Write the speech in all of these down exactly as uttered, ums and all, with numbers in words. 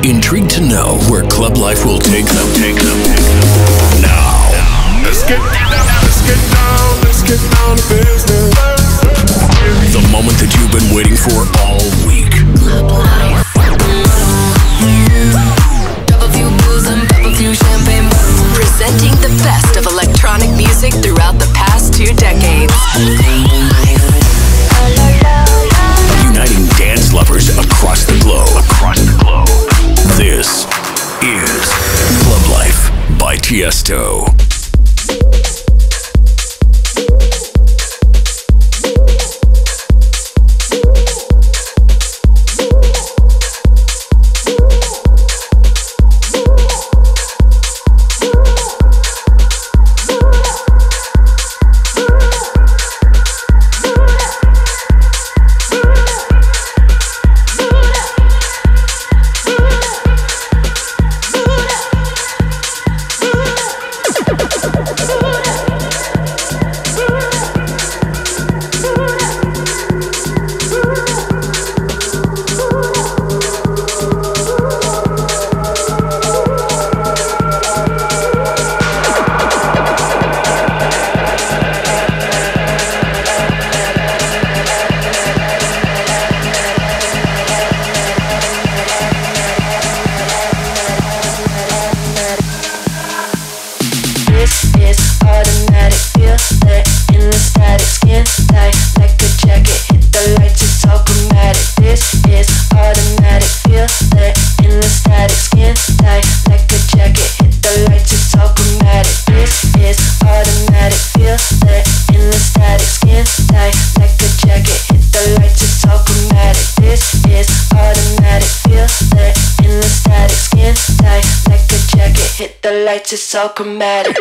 Intrigued to know where club life will take them? Take them. Now, let's get down, let's get down, let's get down to business. The moment that you've been waiting for all week. Club life. Double few booze and double few champagne. Presenting the best of electronic music throughout the past two decades. Uniting dance lovers across the globe. Across the globe. This is Club Life by Tiesto. It's so chromatic.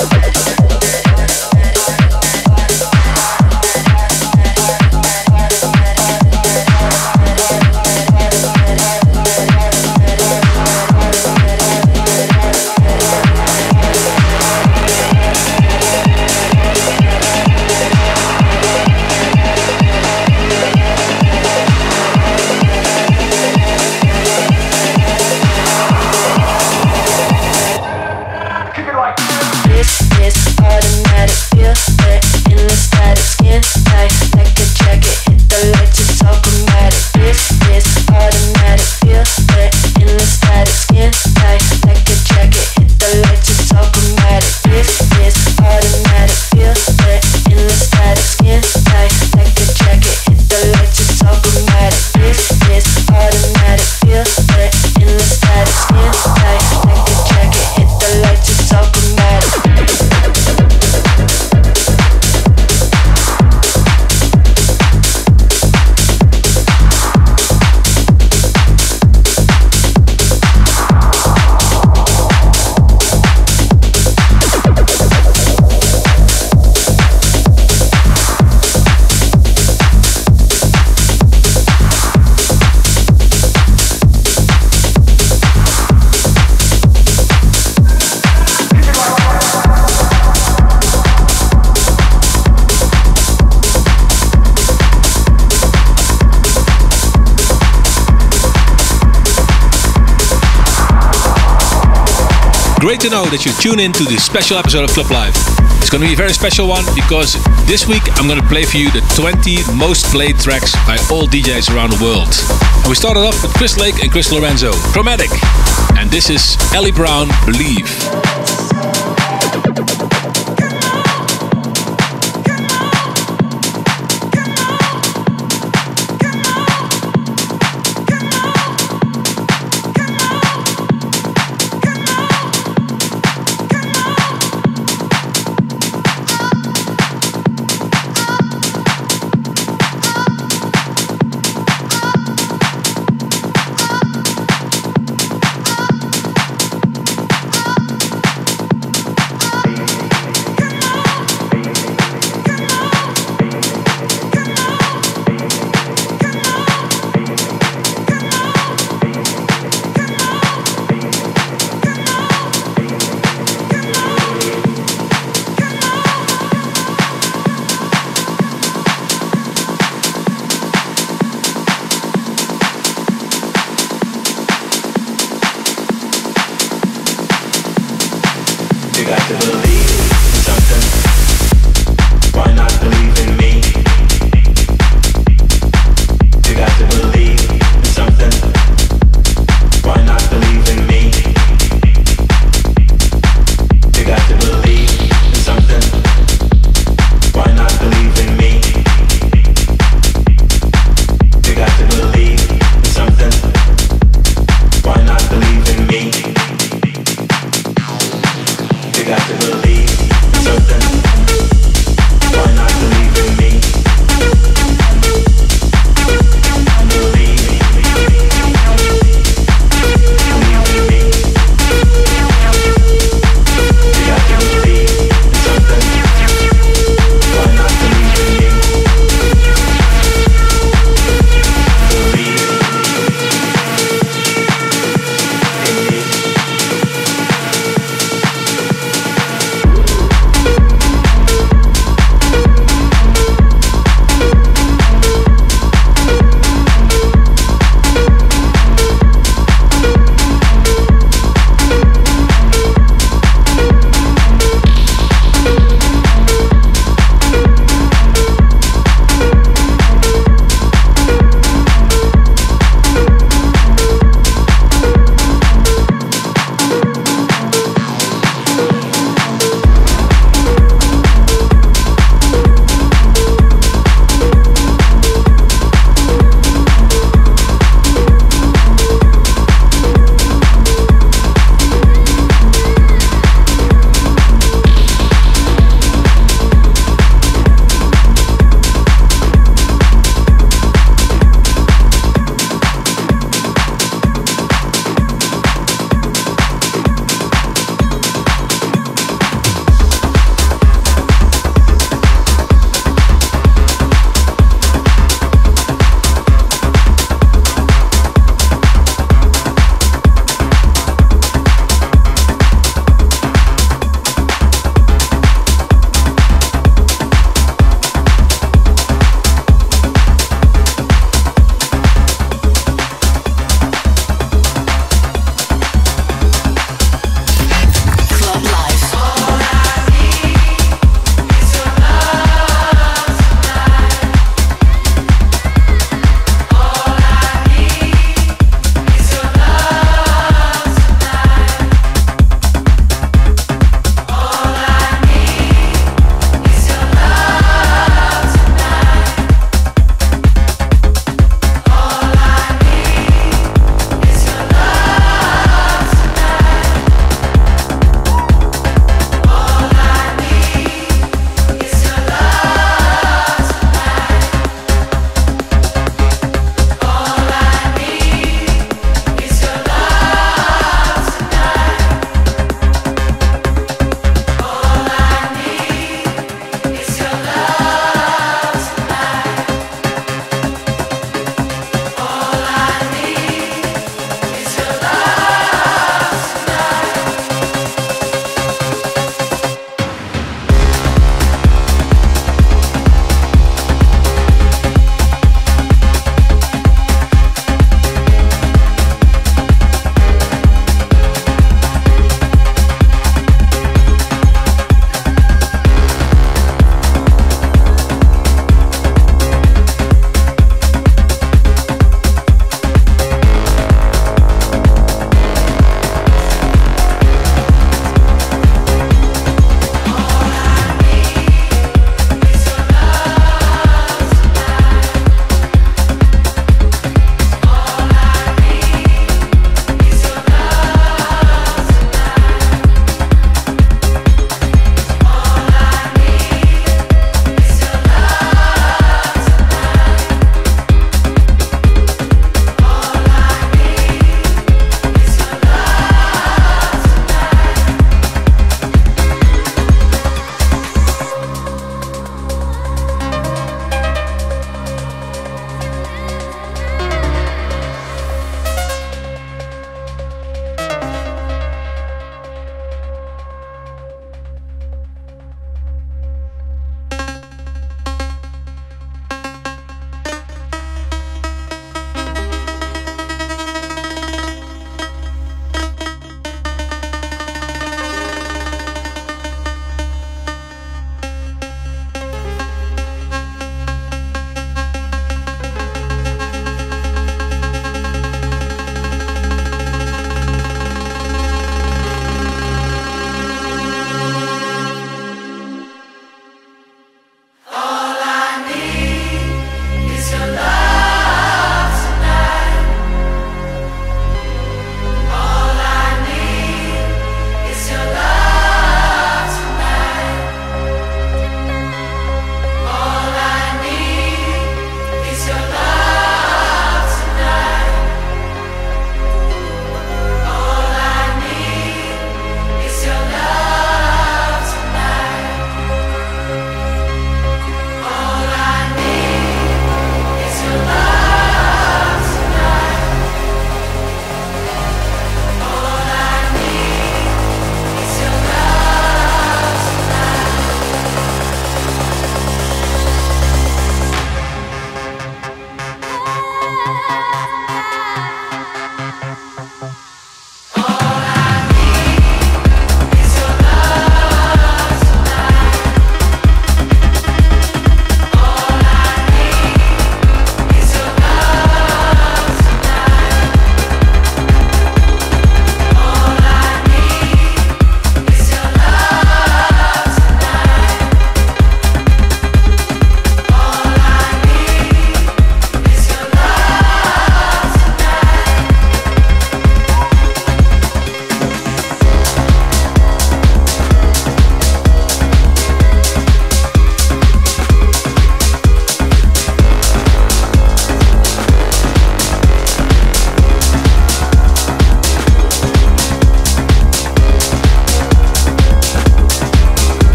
Great to know that you tune in to this special episode of Club Live. It's going to be a very special one because this week I'm going to play for you the twenty most played tracks by all D Js around the world. And we started off with Chris Lake and Chris Lorenzo, Chromatic. And this is Ellie Brown, Believe.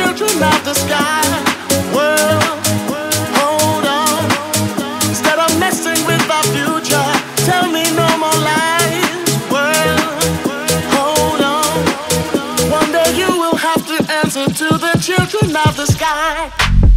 children of the sky. World, hold on. Instead of messing with our future, tell me no more lies. World, hold on. One day you will have to answer to the children of the sky.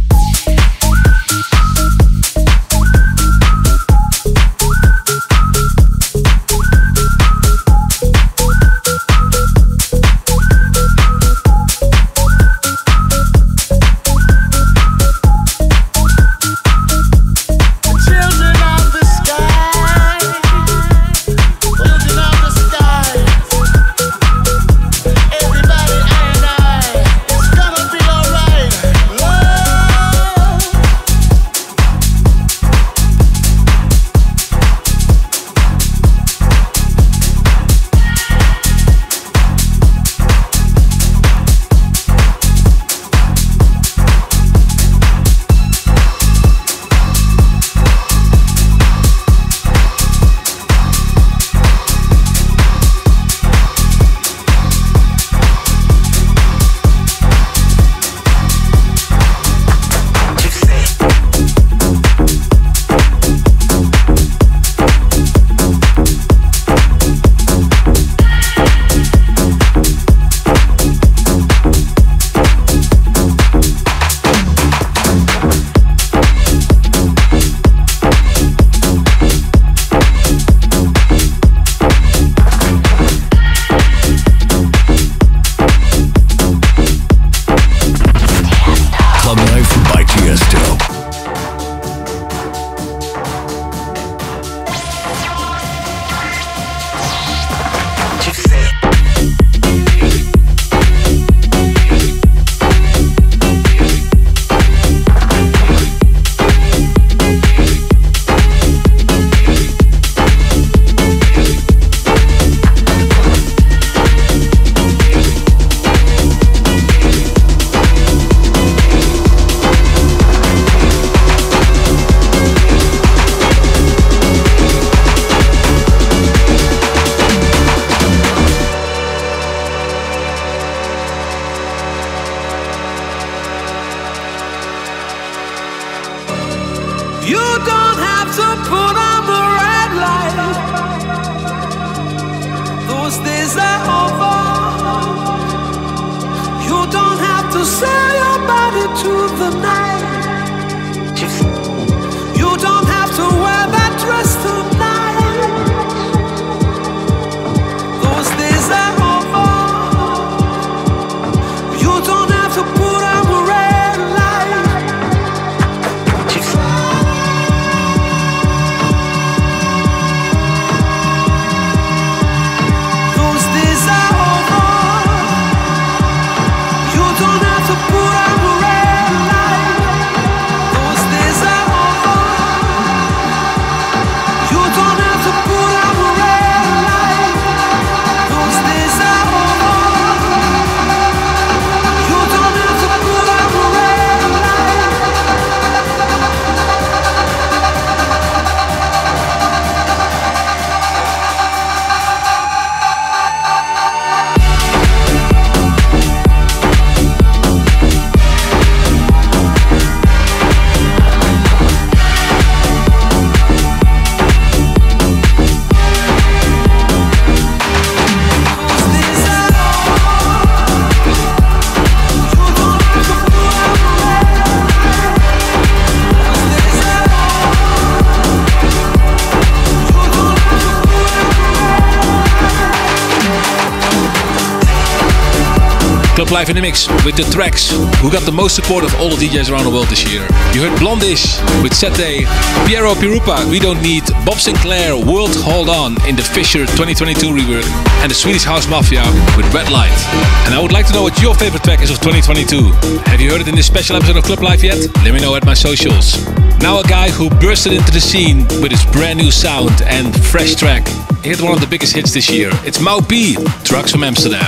Club Life in the Mix with the tracks who got the most support of all the D Js around the world this year. You heard Blondish with Sete, Piero Pirupa, We Don't Need, Bob Sinclair, World Hold On in the Fisher twenty twenty-two rework, and the Swedish House Mafia with Red Light. And I would like to know what your favorite track is of twenty twenty-two. Have you heard it in this special episode of Club Life yet? Let me know at my socials. Now a guy who bursted into the scene with his brand new sound and fresh track. He hit one of the biggest hits this year. It's Mau P, Trucks from Amsterdam.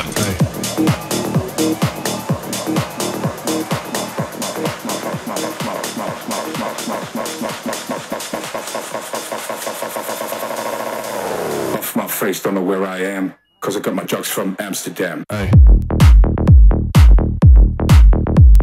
Off my face, don't know where I am, cause I got my drugs from Amsterdam. Aye.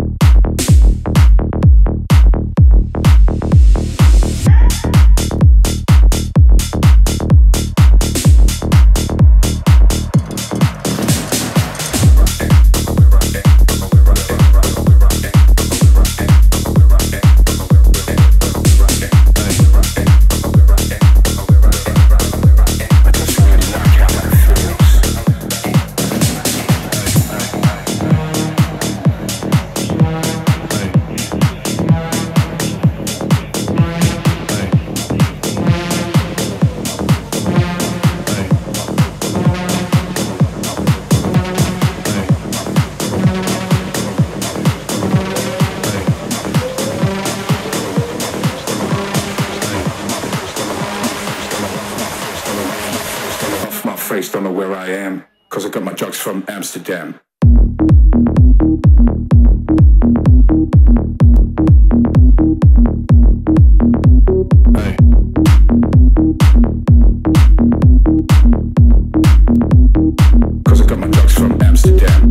Cause I got my drugs from Amsterdam. Hey. Cause I got my drugs from Amsterdam.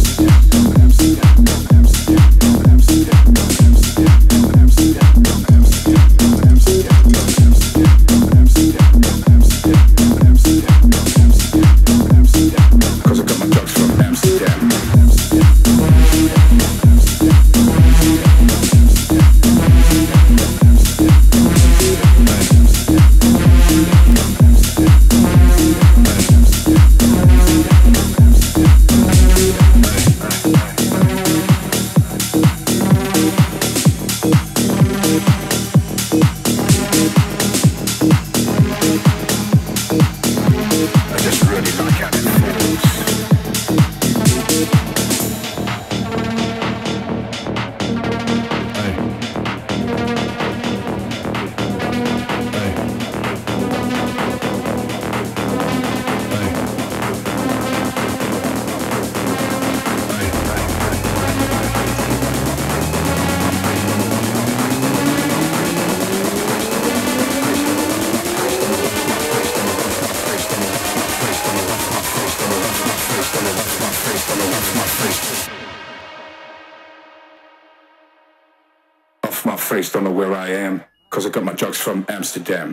Don't know where I am, cause I got my drugs from Amsterdam.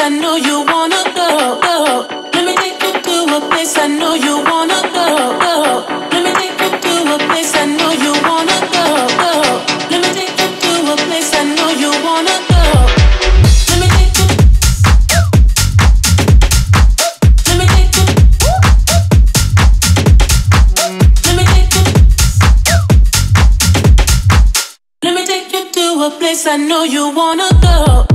I know you wanna go, go. Let me take you to a place I know you wanna go, go. Let me take you to a place I know you wanna go, go. Let me take you to a place I know you wanna go. Let me take you. Let me take you. Let me take you. Let me take you to a place I know you wanna go.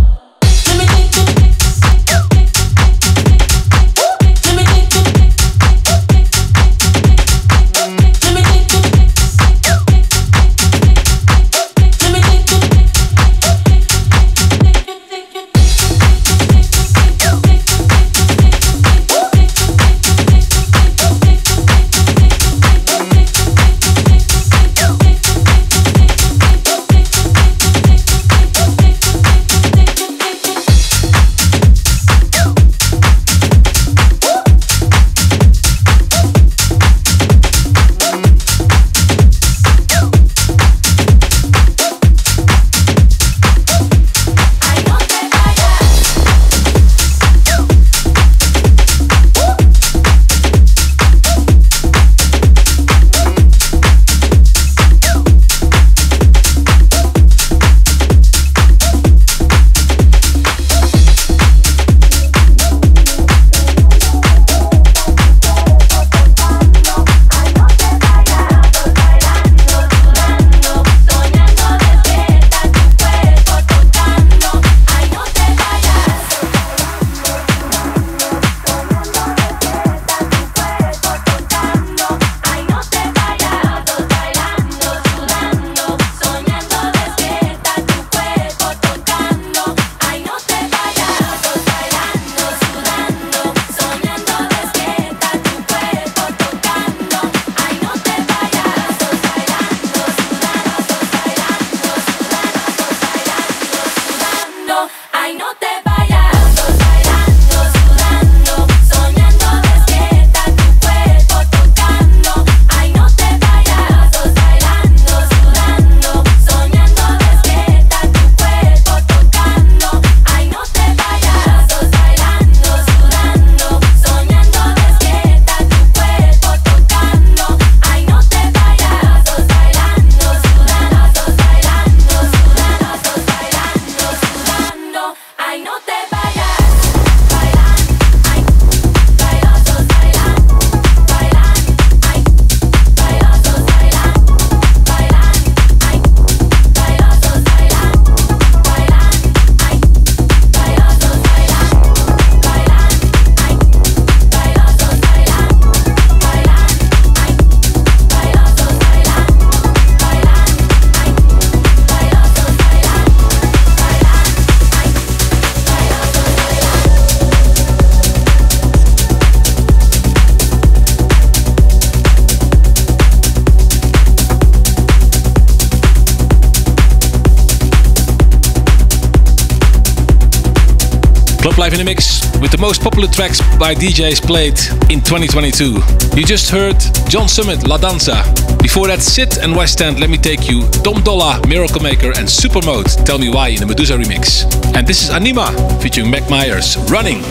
Live in the mix with the most popular tracks by D Js played in twenty twenty-two. You just heard John Summit, La Danza. Before that, Sid and West End, Let Me Take You, Dom Dolla, Miracle Maker, and Supermode, Tell Me Why in the Medusa remix. And this is Anima featuring Mac Myers, Running.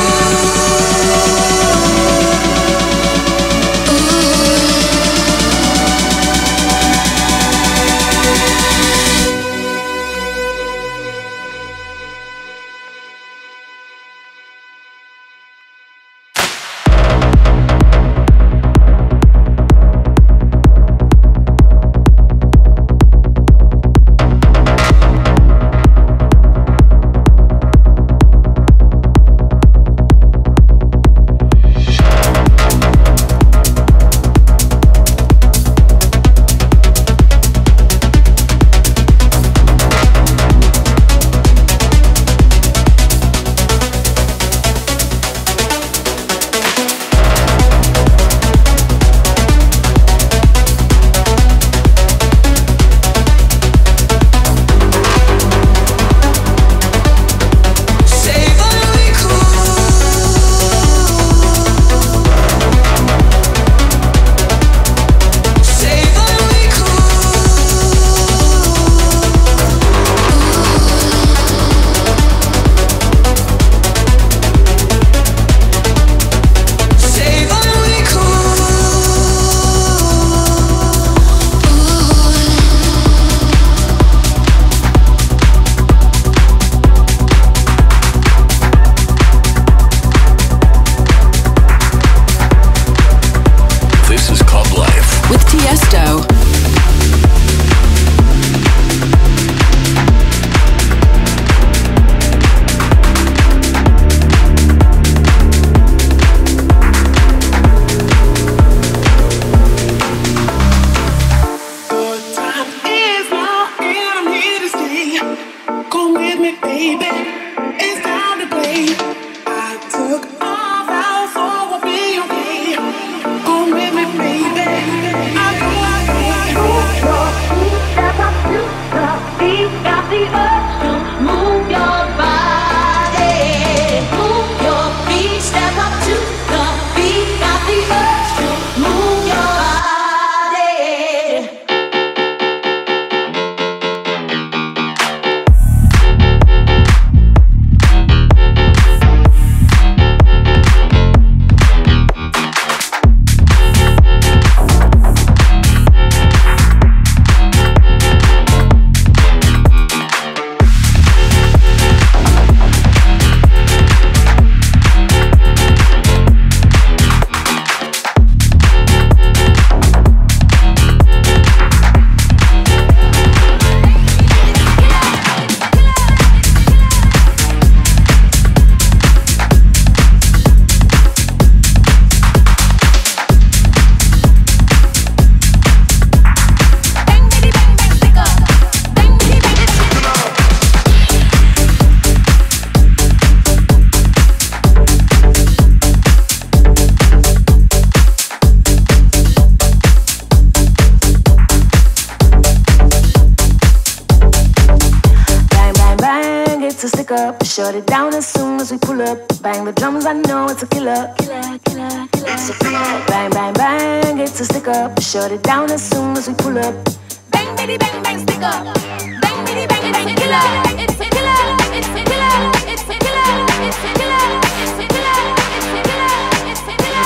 Ooh. up. Shut it down as soon as we pull up. Bang the drums, I know it's a killer. Killer, killer, killer. It's a killer. Bang, bang, bang, it's a stick up. Shut it down as soon as we pull up. Bang, bitty, bang, bang, stick up. Bang, bitty, bang, bang, killer. It's a killer. It's a killer. It's a killer. It's a killer. It's a killer. It's a killer. It's a killer.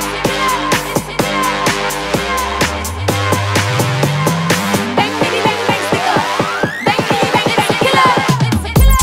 Bang, bitty, bang, bang, stick up. Bang, bitty, bang, it's a killer. It's a killer.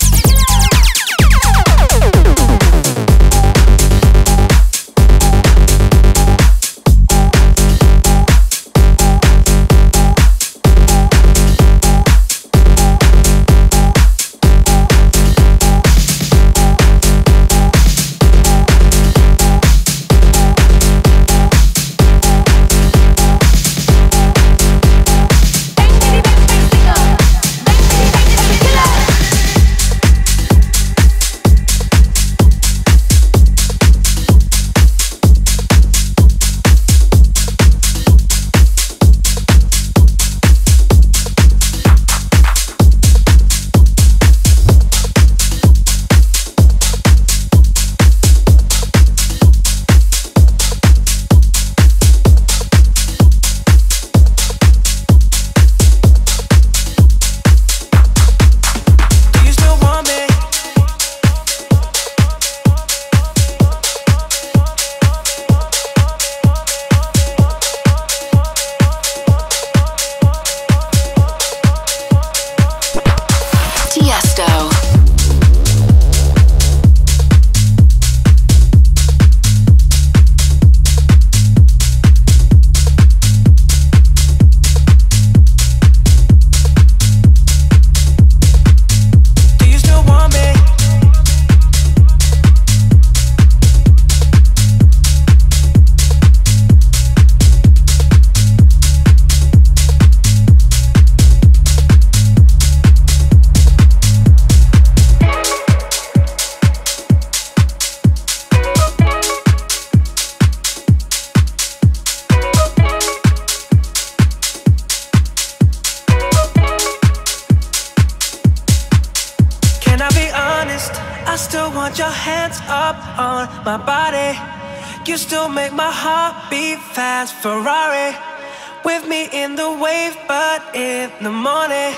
Ferrari with me in the wave, but in the morning.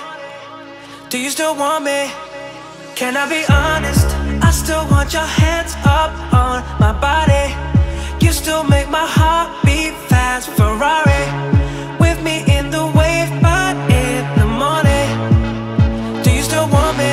Do you still want me? Can I be honest? I still want your hands up on my body. You still make my heart beat fast. Ferrari with me in the wave, but in the morning. Do you still want me?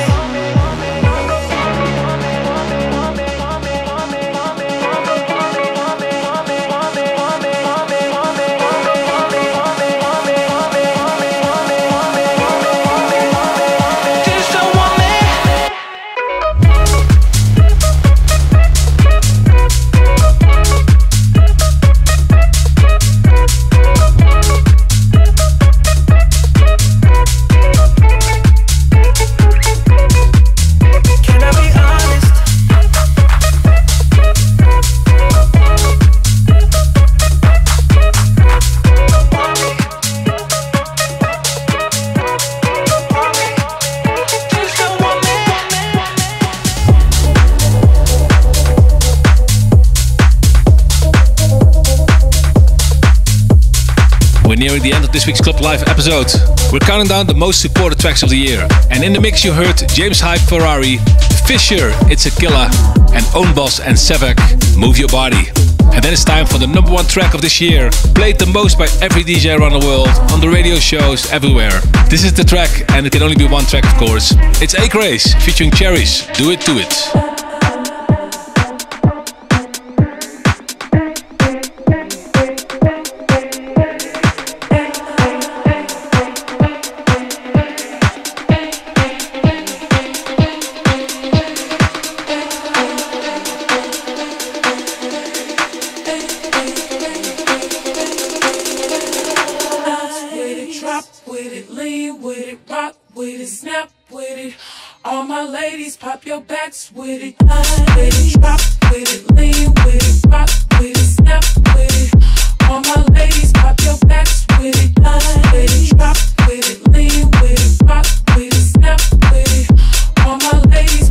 Nearing the end of this week's Club Live episode. We're counting down the most supported tracks of the year. And in the mix you heard James Hype, Ferrari, Fisher, It's a Killer, and Own Boss and Sevek, Move Your Body. And then it's time for the number one track of this year, played the most by every D J around the world, on the radio shows, everywhere. This is the track, and it can only be one track of course. It's A-Craze, featuring Cherries, Do It, Do It. Pop your backs with it, with it, drop with it, lean with it, rock with it, snap with it. All my ladies, pop your backs with it, with it, drop with it, lean with it, rock with it, snap with it. All my ladies.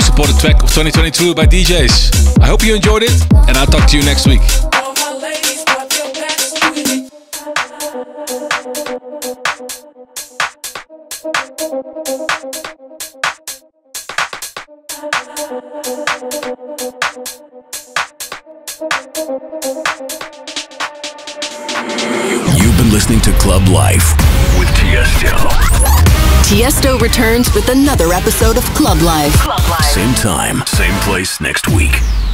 most supported track of twenty twenty-two by D Js. I hope you enjoyed it, and I'll talk to you next week. You've been listening to Club Life with Tiesto. Tiesto returns with another episode of Club Life. Club Life. Same time, same place next week.